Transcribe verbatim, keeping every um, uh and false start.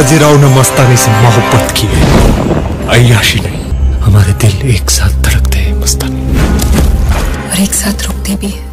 बाजीराव ने मस्तानी से मोहब्बत की है, अय्याशी नहीं। हमारे दिल एक साथ धड़कते हैं मस्तानी, और एक साथ रुकते भी हैं।